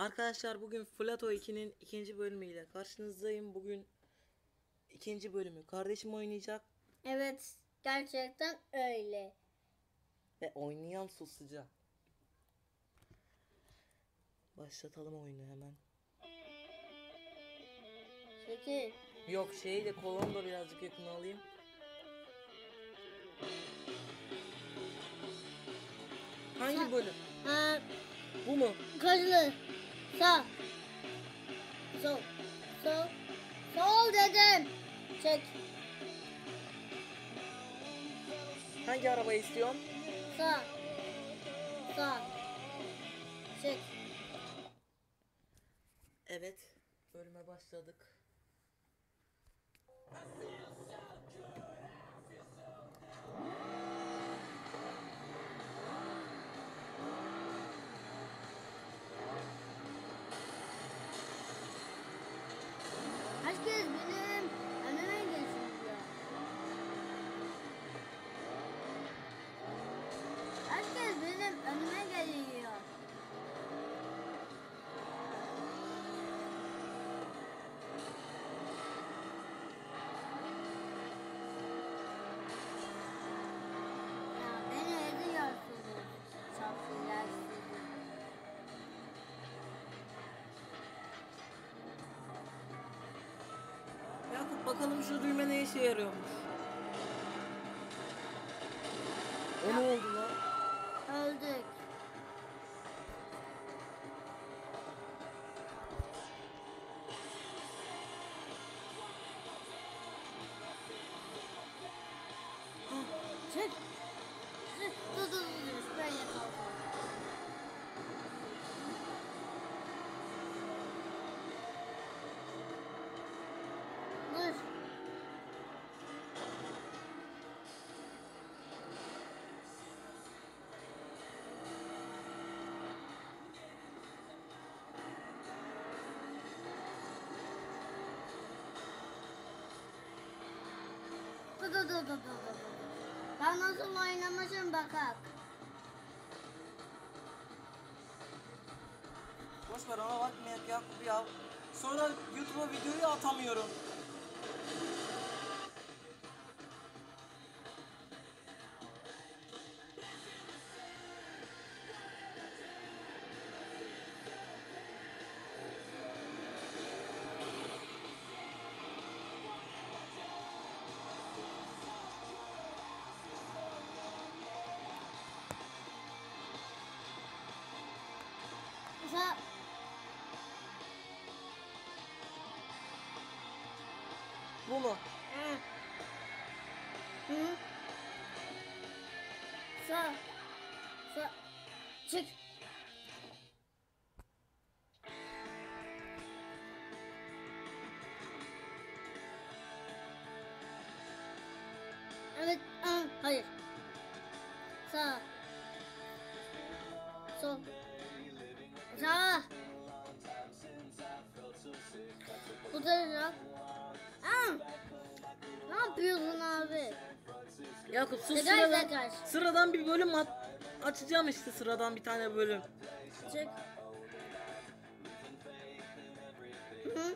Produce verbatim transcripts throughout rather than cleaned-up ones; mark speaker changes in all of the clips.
Speaker 1: Arkadaşlar bugün Flato iki'nin ikinci bölümüyle karşınızdayım. Bugün ikinci bölümü kardeşim oynayacak.
Speaker 2: Evet, gerçekten öyle.
Speaker 1: Ve oynayan susacak. Başlatalım oyunu hemen.
Speaker 2: Peki.
Speaker 1: Yok şeyi de kolonu da birazcık yakın alayım. Hangi
Speaker 2: Sa-
Speaker 1: bölüm?
Speaker 2: Ha,
Speaker 1: Bu mu?
Speaker 2: Kızlı. Sağ. Sol. Sol. Sol dedim. Çek.
Speaker 1: Hangi arabayı istiyorsun?
Speaker 2: Sağ. Sağ. Çek.
Speaker 1: Evet. Bölüme başladık.
Speaker 2: Herkes benim önüme geçiyor. Herkes benim önüme geliyor. Ya beni ediyorsunuz. Şapşiler sizi.
Speaker 1: Yakup bakalım şu düğme ne işe yarıyormuş. O ne oldu lan?
Speaker 2: Öldük. Çek. Çek. Dur dur dur. dur. Şuraya kalkalım. Dur. Dur dur dur dur dur dur. Ben nasıl oynamışım bakak.
Speaker 1: Boş ver ona bakmayak Yakup ya. Sonra YouTube'a videoyu atamıyorum.
Speaker 2: Mesela
Speaker 1: Bu mu?
Speaker 2: Hı. Hı. Sağ. Sağ. Çık. Evet. Aa, hayır. Sağ. Sol. Sağ. Bu taraf. Aa. Ne yapıyorsun abi?
Speaker 1: Yakup sus
Speaker 2: Tekrar
Speaker 1: sıradan,
Speaker 2: tekrar.
Speaker 1: sıradan bir bölüm at, açacağım işte sıradan bir tane bölüm.
Speaker 2: Çık. Hı.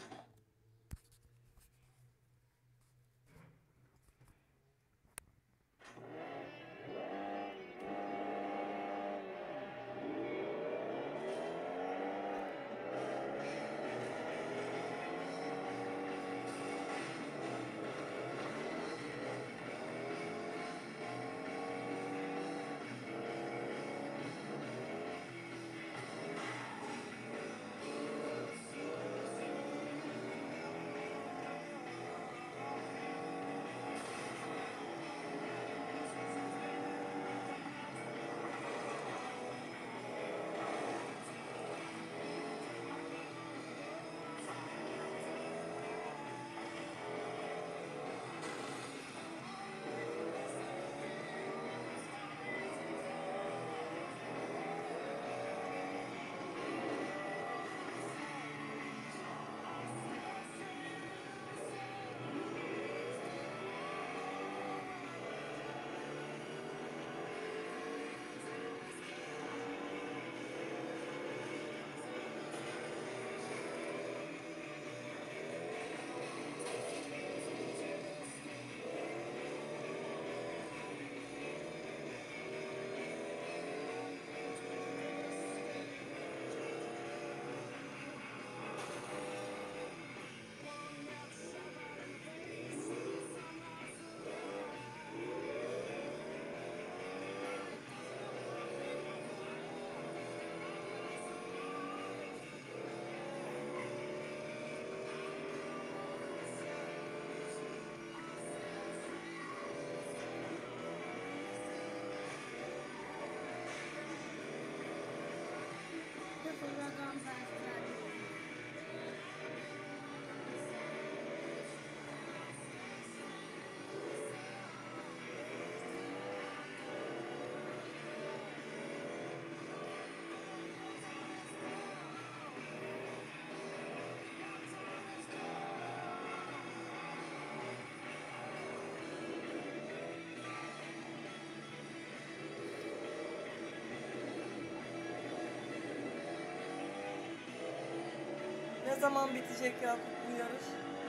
Speaker 1: Ne zaman bitecek Yakup bu yarış?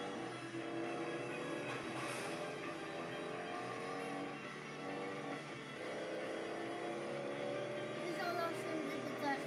Speaker 2: İnşallah şimdi biter.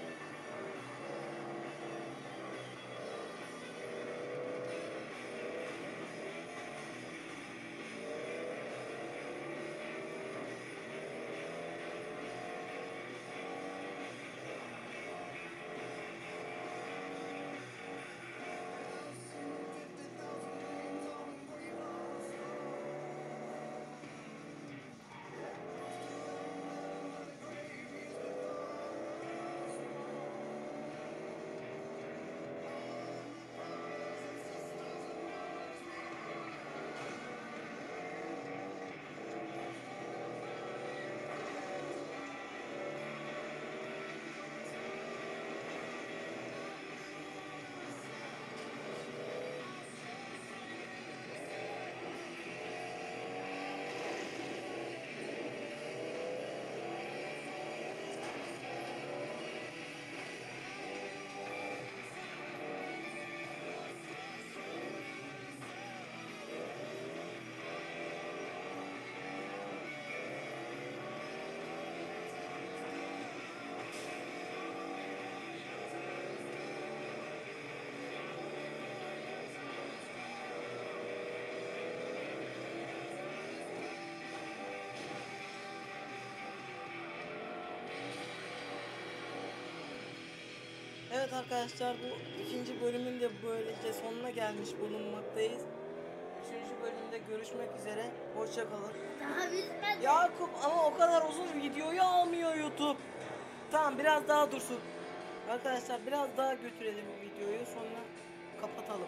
Speaker 1: Evet arkadaşlar, bu ikinci bölümün de böylece sonuna gelmiş bulunmaktayız. Üçüncü bölümde görüşmek üzere. Hoşça kalın.
Speaker 2: Daha bitmedi.
Speaker 1: Yakup, ama o kadar uzun videoyu almıyor YouTube. Tamam, biraz daha dursun. Arkadaşlar biraz daha götürelim videoyu, sonra kapatalım.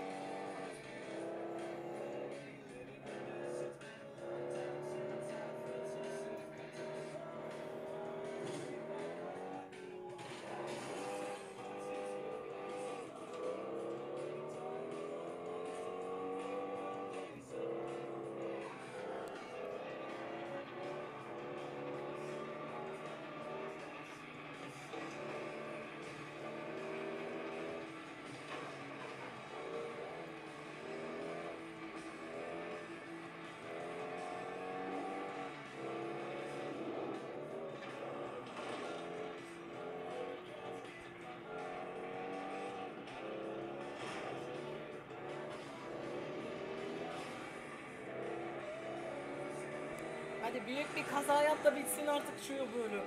Speaker 1: Hadi büyük bir kaza yap da bitsin artık şu bölüm.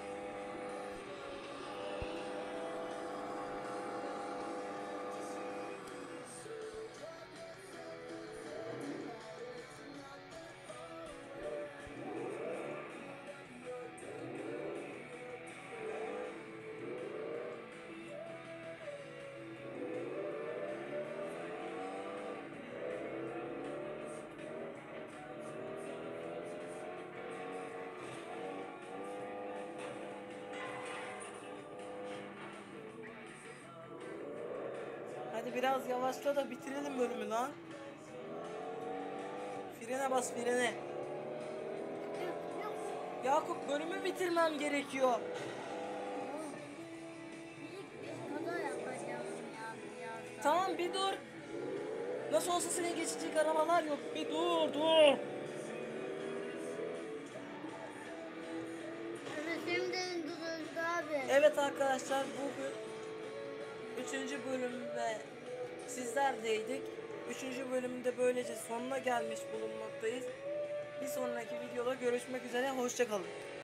Speaker 1: Hadi biraz yavaşla da bitirelim bölümü lan. Frene bas, frene.
Speaker 2: Yok, yok.
Speaker 1: Yakup, bölümü bitirmem gerekiyor.
Speaker 2: Bir kaza yapacağım ya birazdan.
Speaker 1: Tamam, bir dur. Nasıl olsa seni geçecek arabalar yok. Bir dur dur.
Speaker 2: Evet şimdi dururuz abi.
Speaker 1: Evet arkadaşlar, bugün üçüncü bölümde sizlerdeydik. Üçüncü bölümde böylece sonuna gelmiş bulunmaktayız. Bir sonraki videoda görüşmek üzere. Hoşça kalın.